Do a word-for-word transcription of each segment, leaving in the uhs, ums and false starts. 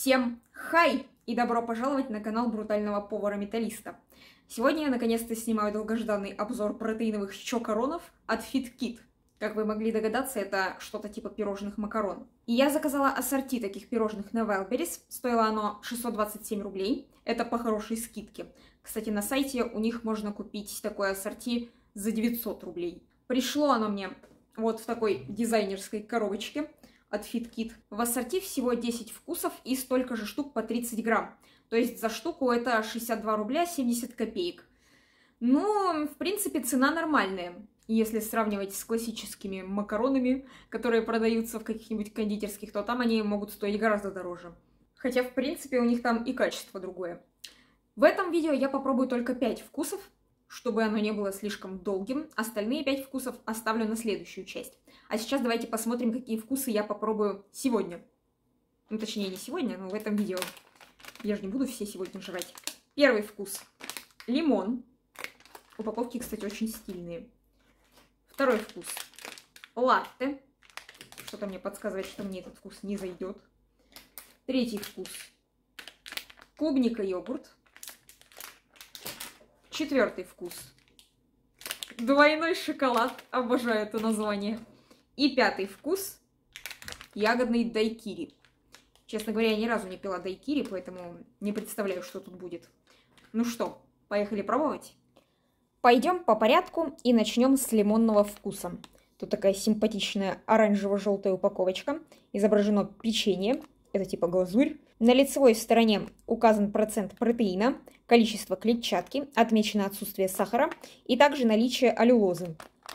Всем хай и добро пожаловать на канал брутального повара-металлиста. Сегодня я наконец-то снимаю долгожданный обзор протеиновых чокоронов от FitKit. Как вы могли догадаться, это что-то типа пирожных макарон. И я заказала ассорти таких пирожных на Wildberries. Стоило оно шестьсот двадцать семь рублей. Это по хорошей скидке. Кстати, на сайте у них можно купить такое ассорти за девятьсот рублей. Пришло оно мне вот в такой дизайнерской коробочке от FitKit. В ассорти всего десять вкусов и столько же штук по тридцать грамм. То есть за штуку это шестьдесят два рубля семьдесят копеек. Ну, в принципе, цена нормальная, если сравнивать с классическими макаронами, которые продаются в каких-нибудь кондитерских, то там они могут стоить гораздо дороже. Хотя, в принципе, у них там и качество другое. В этом видео я попробую только пять вкусов, чтобы оно не было слишком долгим. Остальные пять вкусов оставлю на следующую часть. А сейчас давайте посмотрим, какие вкусы я попробую сегодня. Ну, точнее, не сегодня, но в этом видео. Я же не буду все сегодня жрать. Первый вкус. Лимон. Упаковки, кстати, очень стильные. Второй вкус. Латте. Что-то мне подсказывает, что мне этот вкус не зайдет. Третий вкус. Клубника-йогурт. Четвертый вкус. Двойной шоколад. Обожаю это название. И пятый вкус. Ягодный дайкири. Честно говоря, я ни разу не пила дайкири, поэтому не представляю, что тут будет. Ну что, поехали пробовать? Пойдем по порядку и начнем с лимонного вкуса. Тут такая симпатичная оранжево-желтая упаковочка. Изображено печенье. Это типа глазурь. На лицевой стороне указан процент протеина, количество клетчатки, отмечено отсутствие сахара и также наличие аллюлозы.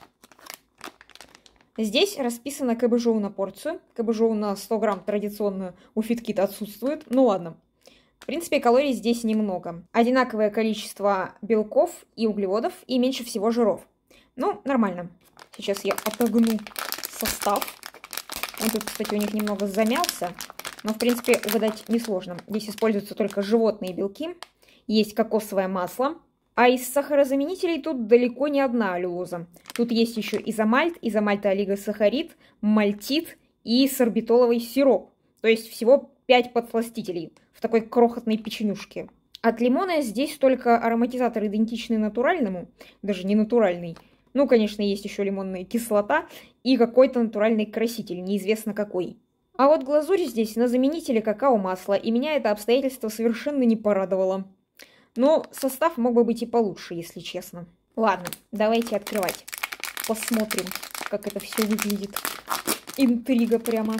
Здесь расписано КБЖУ на порцию. КБЖУ на сто грамм традиционно у FitKit отсутствует. Ну ладно. В принципе, калорий здесь немного. Одинаковое количество белков и углеводов и меньше всего жиров. Ну, нормально. Сейчас я отогну состав. Он тут, кстати, у них немного замялся. Но, в принципе, угадать несложно. Здесь используются только животные белки. Есть кокосовое масло. А из сахарозаменителей тут далеко не одна аллюлоза. Тут есть еще изомальт, изомальтоолигосахарид, мальтит и сорбитоловый сироп. То есть всего пять подсластителей в такой крохотной печенюшке. От лимона здесь только ароматизатор идентичный натуральному, даже не натуральный. Ну, конечно, есть еще лимонная кислота и какой-то натуральный краситель, неизвестно какой. А вот глазурь здесь на заменителе какао-масла, и меня это обстоятельство совершенно не порадовало. Но состав мог бы быть и получше, если честно. Ладно, давайте открывать. Посмотрим, как это все выглядит. Интрига прямо.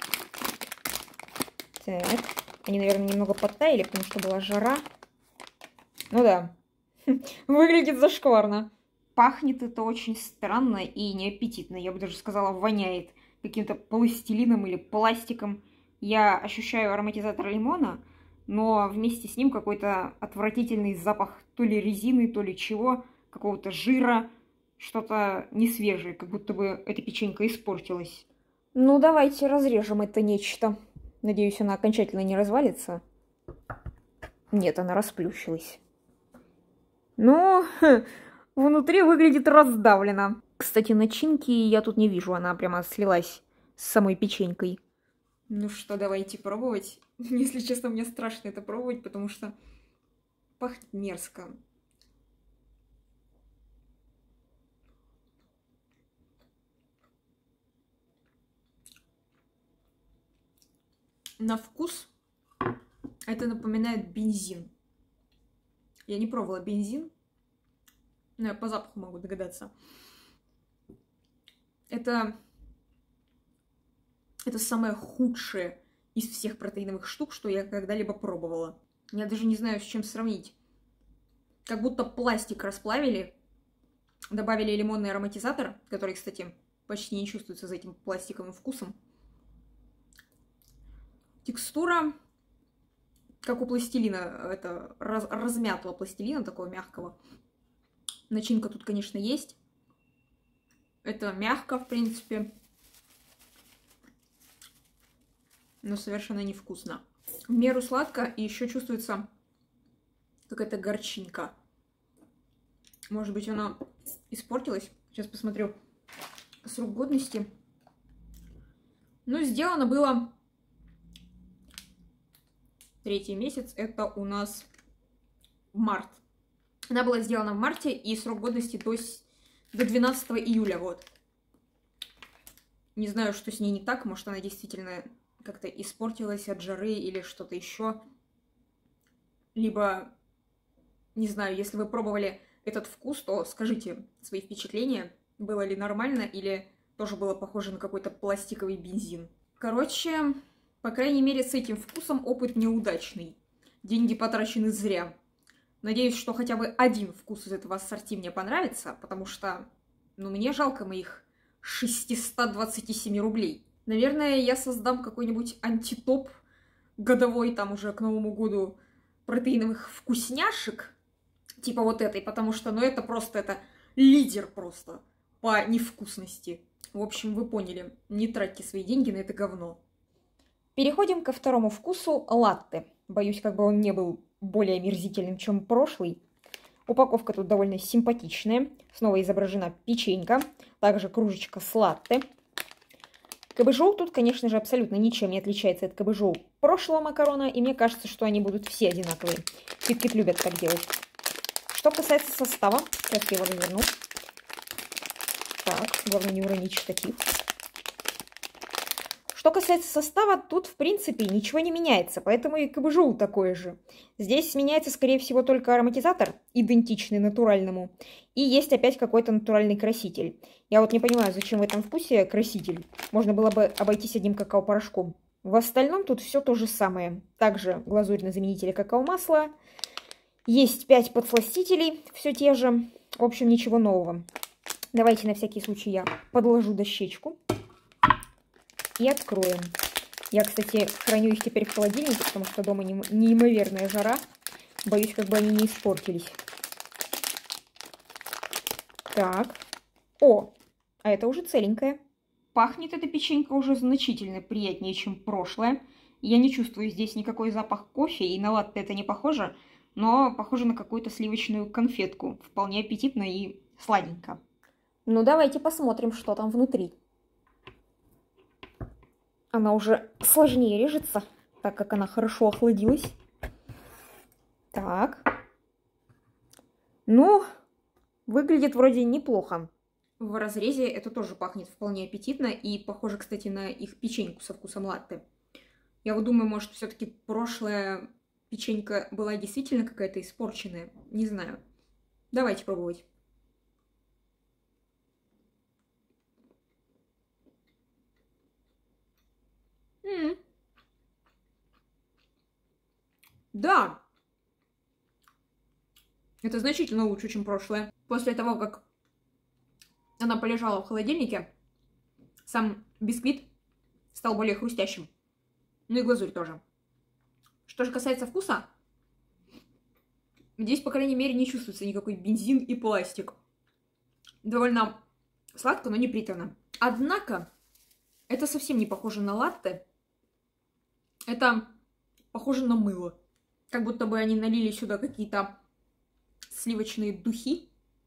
Так, они, наверное, немного подтаяли, потому что была жара. Ну да, выглядит зашкварно. Пахнет это очень странно и неаппетитно. Я бы даже сказала, воняет каким-то пластилином или пластиком. Я ощущаю ароматизатор лимона, но вместе с ним какой-то отвратительный запах то ли резины, то ли чего, какого-то жира, что-то несвежее, как будто бы эта печенька испортилась. Ну, давайте разрежем это нечто. Надеюсь, она окончательно не развалится. Нет, она расплющилась. Ну, внутри выглядит раздавлено. Кстати, начинки я тут не вижу, она прямо слилась с самой печенькой. Ну что, давайте пробовать. Если честно, мне страшно это пробовать, потому что пахнет мерзко. На вкус это напоминает бензин. Я не пробовала бензин, но я по запаху могу догадаться. Это, это самое худшее из всех протеиновых штук, что я когда-либо пробовала. Я даже не знаю, с чем сравнить. Как будто пластик расплавили, добавили лимонный ароматизатор, который, кстати, почти не чувствуется за этим пластиковым вкусом. Текстура, как у пластилина, это раз, размятого пластилина, такого мягкого. Начинка тут, конечно, есть. Это мягко, в принципе. Но совершенно невкусно. В меру сладко, и еще чувствуется какая-то горчинка. Может быть, она испортилась? Сейчас посмотрю срок годности. Ну, сделано было Третий месяц это у нас март. Она была сделана в марте, и срок годности до, до двенадцатого июля, вот. Не знаю, что с ней не так, может, она действительно как-то испортилась от жары или что-то еще. Либо, не знаю, если вы пробовали этот вкус, то скажите свои впечатления, было ли нормально или тоже было похоже на какой-то пластиковый бензин. Короче, по крайней мере, с этим вкусом опыт неудачный. Деньги потрачены зря. Надеюсь, что хотя бы один вкус из этого ассорти мне понравится, потому что, ну, мне жалко моих шестисот двадцати семи рублей. Наверное, я создам какой-нибудь антитоп годовой, там уже к Новому году, протеиновых вкусняшек, типа вот этой, потому что, ну, это просто, это лидер просто по невкусности. В общем, вы поняли, не тратьте свои деньги на это говно. Переходим ко второму вкусу — латте. Боюсь, как бы он не был более омерзительным, чем прошлый. Упаковка тут довольно симпатичная. Снова изображена печенька, также кружечка с латте. КБЖОУ тут, конечно же, абсолютно ничем не отличается от КБЖОУ прошлого макарона, и мне кажется, что они будут все одинаковые. Фиткит любят так делать. Что касается состава, сейчас я его разверну. Так, главное не уронить штатив. Что касается состава, тут, в принципе, ничего не меняется, поэтому и КБЖОУ такое же. Здесь меняется, скорее всего, только ароматизатор, идентичный натуральному, и есть опять какой-то натуральный краситель. Я вот не понимаю, зачем в этом вкусе краситель. Можно было бы обойтись одним какао-порошком. В остальном тут все то же самое. Также глазурь на заменителе какао-масла. Есть пять подсластителей, все те же. В общем, ничего нового. Давайте на всякий случай я подложу дощечку. И откроем. Я, кстати, храню их теперь в холодильнике, потому что дома неимоверная жара. Боюсь, как бы они не испортились. Так. О, а это уже целенькая. Пахнет эта печенька уже значительно приятнее, чем прошлое. Я не чувствую здесь никакой запах кофе, и на латте это не похоже, но похоже на какую-то сливочную конфетку. Вполне аппетитно и сладенько. Ну, давайте посмотрим, что там внутри. Она уже сложнее режется, так как она хорошо охладилась. Так. Ну, выглядит вроде неплохо. В разрезе это тоже пахнет вполне аппетитно и похоже, кстати, на их печеньку со вкусом латте. Я вот думаю, может, все-таки прошлая печенька была действительно какая-то испорченная. Не знаю. Давайте пробовать. М-м. Да. Это значительно лучше, чем прошлое. После того, как она полежала в холодильнике, сам бисквит стал более хрустящим. Ну и глазурь тоже. Что же касается вкуса, здесь, по крайней мере, не чувствуется никакой бензин и пластик. Довольно сладко, но не приторно. Однако, это совсем не похоже на латте. Это похоже на мыло. Как будто бы они налили сюда какие-то сливочные духи.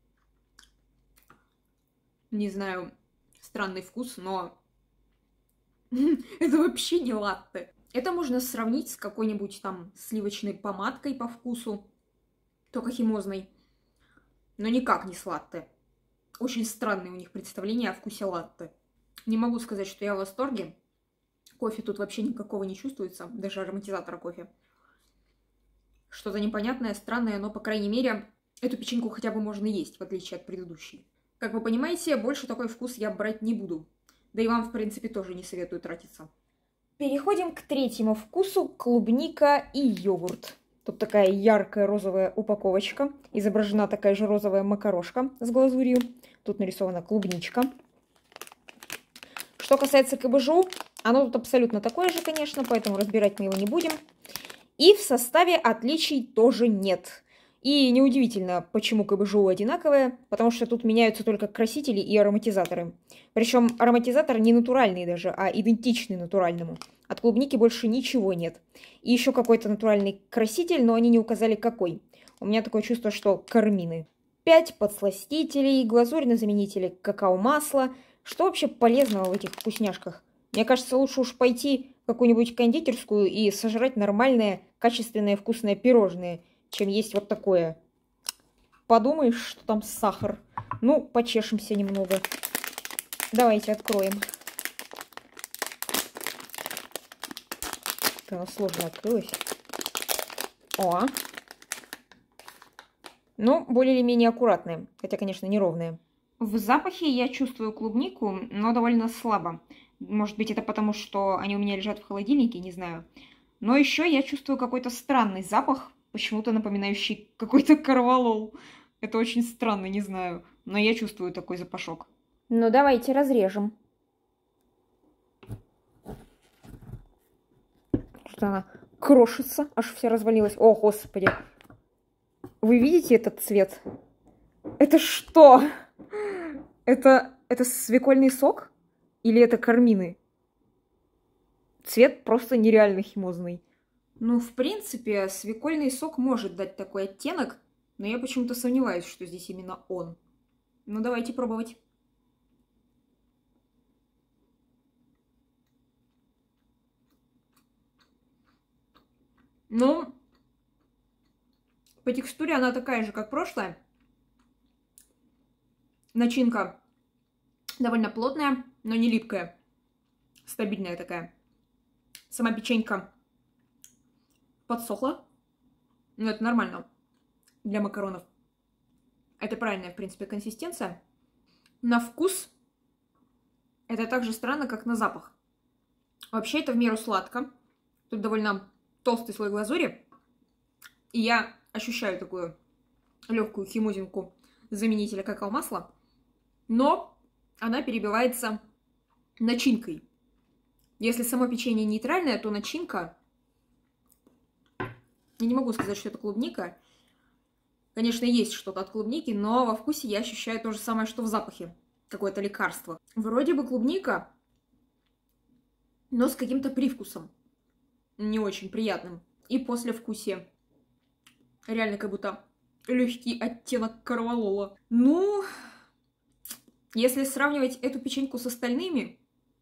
Не знаю, странный вкус, но это вообще не латте. Это можно сравнить с какой-нибудь там сливочной помадкой по вкусу, только химозной, но никак не с латте. Очень странные у них представления о вкусе латте. Не могу сказать, что я в восторге. Кофе тут вообще никакого не чувствуется, даже ароматизатора кофе. Что-то непонятное, странное, но, по крайней мере, эту печеньку хотя бы можно есть, в отличие от предыдущей. Как вы понимаете, больше такой вкус я брать не буду. Да и вам, в принципе, тоже не советую тратиться. Переходим к третьему вкусу — клубника и йогурт. Тут такая яркая розовая упаковочка. Изображена такая же розовая макарошка с глазурью. Тут нарисована клубничка. Что касается КБЖОУ, оно тут абсолютно такое же, конечно, поэтому разбирать мы его не будем. И в составе отличий тоже нет. И неудивительно, почему КБЖОУ одинаковое, потому что тут меняются только красители и ароматизаторы. Причем ароматизатор не натуральный даже, а идентичный натуральному. От клубники больше ничего нет. И еще какой-то натуральный краситель, но они не указали какой. У меня такое чувство, что кармины. пять подсластителей, глазурь на заменителе какао-масла. Что вообще полезного в этих вкусняшках? Мне кажется, лучше уж пойти какую-нибудь кондитерскую и сожрать нормальное, качественное, вкусное пирожное, чем есть вот такое. Подумаешь, что там сахар. Ну, почешемся немного. Давайте откроем. Оно сложно открылось. О! Ну, более или менее аккуратное. Хотя, конечно, неровное. В запахе я чувствую клубнику, но довольно слабо. Может быть, это потому, что они у меня лежат в холодильнике, не знаю. Но еще я чувствую какой-то странный запах, почему-то напоминающий какой-то корвалол. Это очень странно, не знаю. Но я чувствую такой запашок. Ну, давайте разрежем. Что она крошится, аж вся развалилась. О, господи. Вы видите этот цвет? Это что? Это, это свекольный сок? Или это кармины? Цвет просто нереально химозный. Ну, в принципе, свекольный сок может дать такой оттенок, но я почему-то сомневаюсь, что здесь именно он. Ну, давайте пробовать. Ну, по текстуре она такая же, как прошлая. Начинка довольно плотная, но не липкая. Стабильная такая. Сама печенька подсохла. Но это нормально для макаронов. Это правильная, в принципе, консистенция. На вкус это так же странно, как на запах. Вообще это в меру сладко. Тут довольно толстый слой глазури. И я ощущаю такую легкую химозинку заменителя какао-масла. Но она перебивается начинкой. Если само печенье нейтральное, то начинка... Я не могу сказать, что это клубника. Конечно, есть что-то от клубники, но во вкусе я ощущаю то же самое, что в запахе. Какое-то лекарство. Вроде бы клубника, но с каким-то привкусом. Не очень приятным. И послевкусие. Реально как будто легкий оттенок корвалола. Ну, если сравнивать эту печеньку с остальными,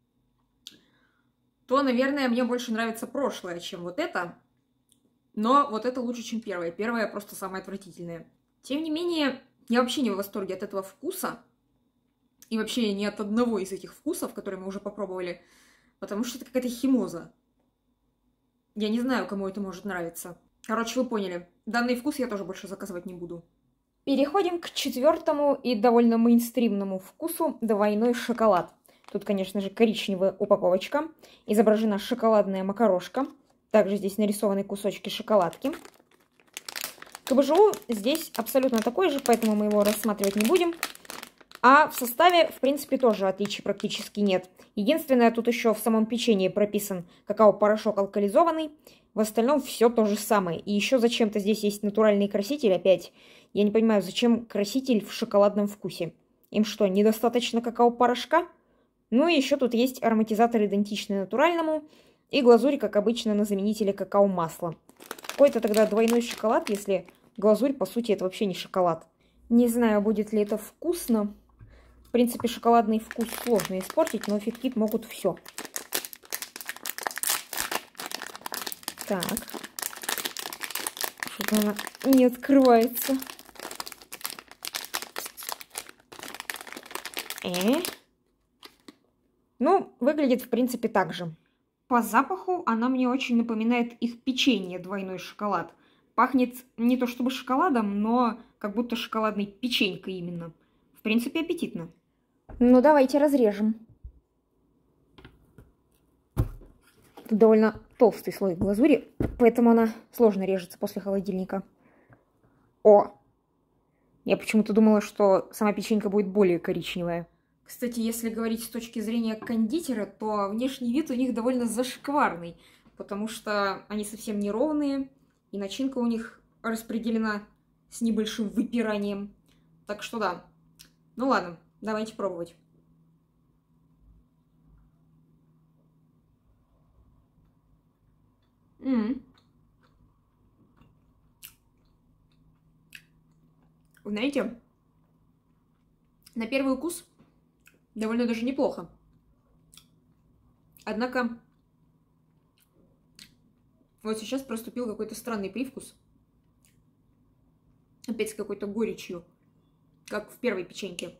то, наверное, мне больше нравится прошлое, чем вот это. Но вот это лучше, чем первое. Первое просто самое отвратительное. Тем не менее, я вообще не в восторге от этого вкуса. И вообще не от одного из этих вкусов, которые мы уже попробовали. Потому что это какая-то химоза. Я не знаю, кому это может нравиться. Короче, вы поняли. Данный вкус я тоже больше заказывать не буду. Переходим к четвертому и довольно мейнстримному вкусу – двойной шоколад. Тут, конечно же, коричневая упаковочка. Изображена шоколадная макарошка. Также здесь нарисованы кусочки шоколадки. КБЖУ здесь абсолютно такой же, поэтому мы его рассматривать не будем. А в составе, в принципе, тоже отличий практически нет. Единственное, тут еще в самом печенье прописан какао-порошок алкализованный. В остальном все то же самое. И еще зачем-то здесь есть натуральный краситель опять. Я не понимаю, зачем краситель в шоколадном вкусе. Им что, недостаточно какао-порошка? Ну и еще тут есть ароматизатор, идентичный натуральному. И глазурь, как обычно, на заменителе какао-масла. Какой-то тогда двойной шоколад, если глазурь, по сути, это вообще не шоколад. Не знаю, будет ли это вкусно. В принципе, шоколадный вкус сложно испортить, но фиткит могут все. Так. Что-то она не открывается. Э? Ну, выглядит, в принципе, так же. По запаху она мне очень напоминает их печенье, двойной шоколад. Пахнет не то чтобы шоколадом, но как будто шоколадной печенькой именно. В принципе, аппетитно. Ну, давайте разрежем. Тут довольно толстый слой глазури, поэтому она сложно режется после холодильника. О! Я почему-то думала, что сама печенька будет более коричневая. Кстати, если говорить с точки зрения кондитера, то внешний вид у них довольно зашкварный, потому что они совсем неровные, и начинка у них распределена с небольшим выпиранием. Так что да. Ну ладно, давайте пробовать. М-м. Знаете, на первый укус довольно даже неплохо. Однако Вот сейчас проступил какой-то странный привкус. Опять с какой-то горечью, как в первой печеньке.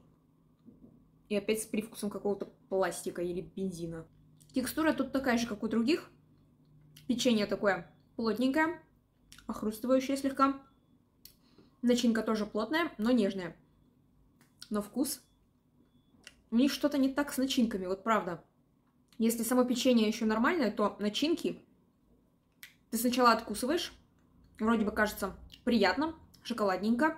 И опять с привкусом какого-то пластика или бензина. Текстура тут такая же, как у других. Печенье такое плотненькое, охрустывающее слегка. Начинка тоже плотная, но нежная. Но вкус... У них что-то не так с начинками, вот правда. Если само печенье еще нормальное, то начинки ты сначала откусываешь. Вроде бы кажется приятно, шоколадненько.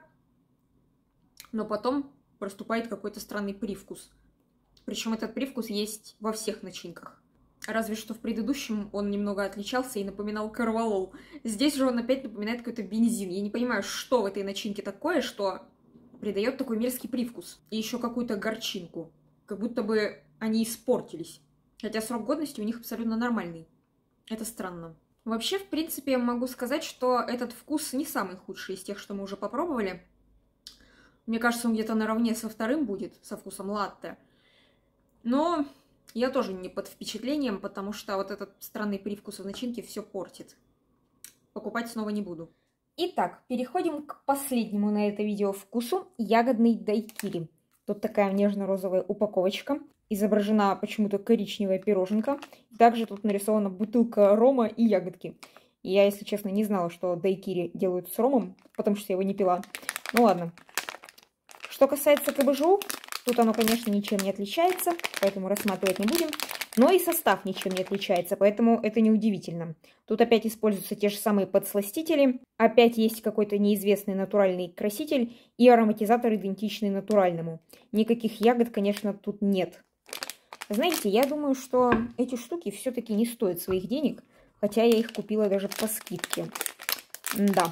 Но потом проступает какой-то странный привкус. Причем этот привкус есть во всех начинках. Разве что в предыдущем он немного отличался и напоминал корвалол. Здесь же он опять напоминает какой-то бензин. Я не понимаю, что в этой начинке такое, что придает такой мерзкий привкус. И еще какую-то горчинку. Как будто бы они испортились. Хотя срок годности у них абсолютно нормальный. Это странно. Вообще, в принципе, могу сказать, что этот вкус не самый худший из тех, что мы уже попробовали. Мне кажется, он где-то наравне со вторым будет, со вкусом латте. Но я тоже не под впечатлением, потому что вот этот странный привкус в начинке все портит. Покупать снова не буду. Итак, переходим к последнему на это видео вкусу. Ягодный дайкири. Тут такая нежно-розовая упаковочка. Изображена почему-то коричневая пироженка. Также тут нарисована бутылка рома и ягодки. И я, если честно, не знала, что дайкири делают с ромом, потому что я его не пила. Ну ладно. Что касается КБЖУ, тут оно, конечно, ничем не отличается, поэтому рассматривать не будем. Но и состав ничем не отличается, поэтому это неудивительно. Тут опять используются те же самые подсластители, опять есть какой-то неизвестный натуральный краситель и ароматизатор, идентичный натуральному. Никаких ягод, конечно, тут нет. Знаете, я думаю, что эти штуки все-таки не стоят своих денег, хотя я их купила даже по скидке. Да.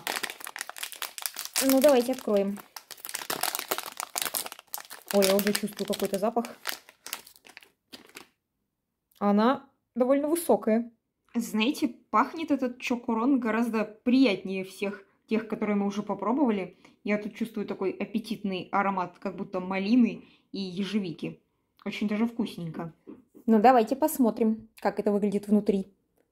Ну, давайте откроем. Ой, я уже чувствую какой-то запах. Она довольно высокая. Знаете, пахнет этот чокорон гораздо приятнее всех тех, которые мы уже попробовали. Я тут чувствую такой аппетитный аромат, как будто малины и ежевики. Очень даже вкусненько. Ну, давайте посмотрим, как это выглядит внутри.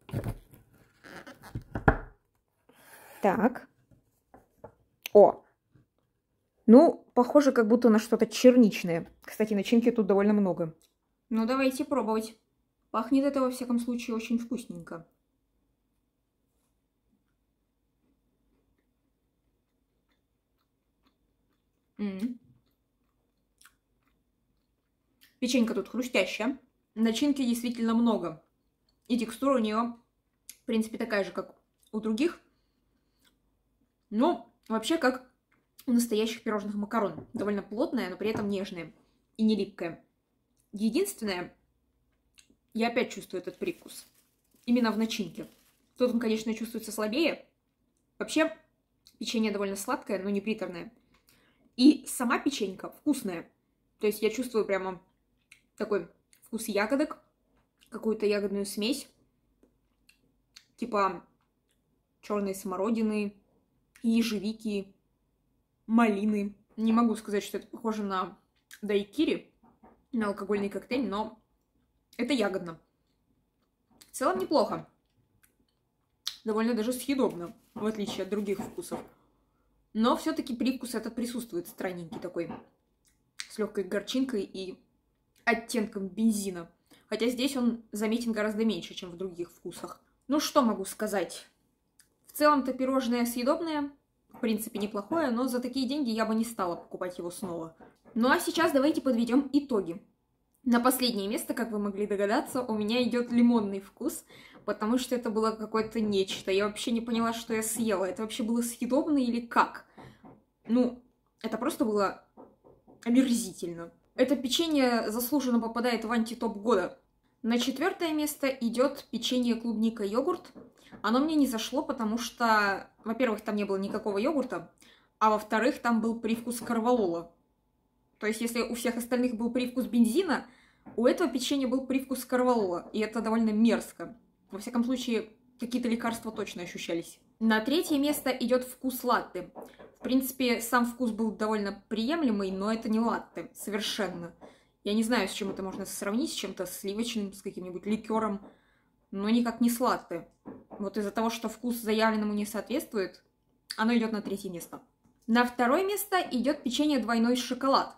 Так. О! Ну, похоже, как будто на что-то черничное. Кстати, начинки тут довольно много. Ну, давайте пробовать. Пахнет это, во всяком случае, очень вкусненько. М-м. Печенька тут хрустящая. Начинки действительно много. И текстура у нее, в принципе, такая же, как у других. Но вообще как у настоящих пирожных макарон. Довольно плотная, но при этом нежная и не липкая. Единственное, я опять чувствую этот привкус. Именно в начинке. Тут он, конечно, чувствуется слабее. Вообще, печенье довольно сладкое, но не приторное. И сама печенька вкусная. То есть я чувствую прямо такой вкус ягодок, какую-то ягодную смесь, типа черной смородины, ежевики, малины. Не могу сказать, что это похоже на дайкири, на алкогольный коктейль, но это ягодно. В целом неплохо. Довольно даже съедобно, в отличие от других вкусов. Но все-таки привкус этот присутствует, странненький такой, с легкой горчинкой и оттенком бензина. Хотя здесь он заметен гораздо меньше, чем в других вкусах. Ну что могу сказать? В целом-то пирожное съедобное, в принципе неплохое, но за такие деньги я бы не стала покупать его снова. Ну а сейчас давайте подведем итоги. На последнее место, как вы могли догадаться, у меня идет лимонный вкус, потому что это было какое-то нечто. Я вообще не поняла, что я съела. Это вообще было съедобно или как? Ну, это просто было омерзительно. Это печенье заслуженно попадает в антитоп года. На четвертое место идет печенье клубника-йогурт. Оно мне не зашло, потому что, во-первых, там не было никакого йогурта, а во-вторых, там был привкус корвалола. То есть, если у всех остальных был привкус бензина, у этого печенья был привкус корвалола, и это довольно мерзко. Во всяком случае, какие-то лекарства точно ощущались. На третье место идет вкус латте. В принципе, сам вкус был довольно приемлемый, но это не латте, совершенно. Я не знаю, с чем это можно сравнить, с чем-то сливочным, с каким-нибудь ликером, но никак не с латте. вот из-за того, что вкус заявленному не соответствует, оно идет на третье место. На второе место идет печенье двойной шоколад.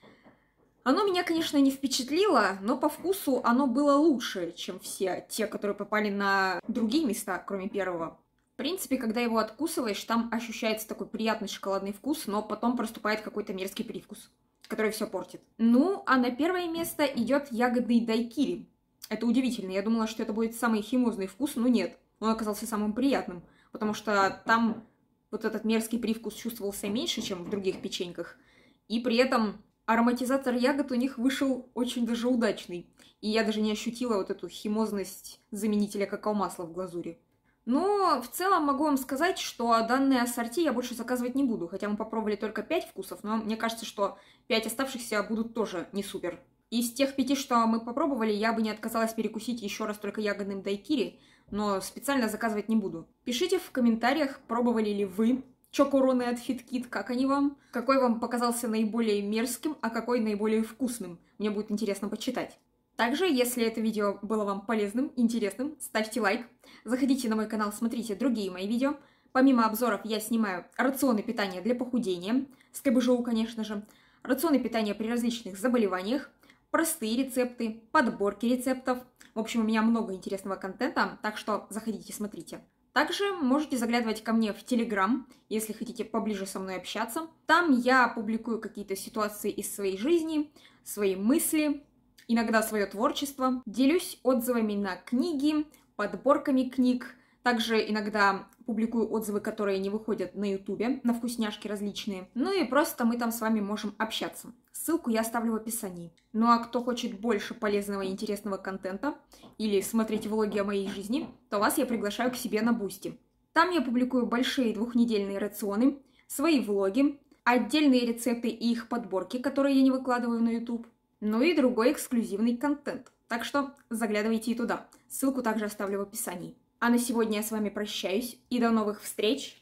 Оно меня, конечно, не впечатлило, но по вкусу оно было лучше, чем все те, которые попали на другие места, кроме первого. В принципе, когда его откусываешь, там ощущается такой приятный шоколадный вкус, но потом проступает какой-то мерзкий привкус, который все портит. Ну, а на первое место идет ягодный дайкири. Это удивительно, я думала, что это будет самый химозный вкус, но нет, он оказался самым приятным, потому что там вот этот мерзкий привкус чувствовался меньше, чем в других печеньках, и при этом ароматизатор ягод у них вышел очень даже удачный, и я даже не ощутила вот эту химозность заменителя какао-масла в глазури. Но в целом могу вам сказать, что данные ассорти я больше заказывать не буду, хотя мы попробовали только пять вкусов, но мне кажется, что пять оставшихся будут тоже не супер. Из тех пяти, что мы попробовали, я бы не отказалась перекусить еще раз только ягодным дайкири, но специально заказывать не буду. Пишите в комментариях, пробовали ли вы чокороны от FitKit, как они вам? Какой вам показался наиболее мерзким, а какой наиболее вкусным? Мне будет интересно почитать. Также, если это видео было вам полезным, интересным, ставьте лайк. Заходите на мой канал, смотрите другие мои видео. Помимо обзоров я снимаю рационы питания для похудения, с КБЖУ, конечно же, рационы питания при различных заболеваниях, простые рецепты, подборки рецептов. В общем, у меня много интересного контента, так что заходите, смотрите. Также можете заглядывать ко мне в Телеграм, если хотите поближе со мной общаться. Там я публикую какие-то ситуации из своей жизни, свои мысли, иногда свое творчество. Делюсь отзывами на книги, подборками книг. Также иногда публикую отзывы, которые не выходят на Ютубе, на вкусняшки различные. Ну и просто мы там с вами можем общаться. Ссылку я оставлю в описании. Ну а кто хочет больше полезного и интересного контента или смотреть влоги о моей жизни, то вас я приглашаю к себе на Бусти. Там я публикую большие двухнедельные рационы, свои влоги, отдельные рецепты и их подборки, которые я не выкладываю на YouTube, ну и другой эксклюзивный контент. Так что заглядывайте и туда. Ссылку также оставлю в описании. А на сегодня я с вами прощаюсь и до новых встреч!